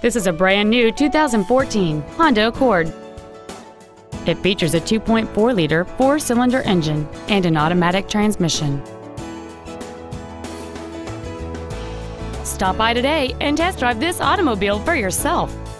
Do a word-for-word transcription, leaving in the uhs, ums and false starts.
This is a brand new two thousand fourteen Honda Accord. It features a two point four liter four-cylinder engine and an automatic transmission. Stop by today and test drive this automobile for yourself.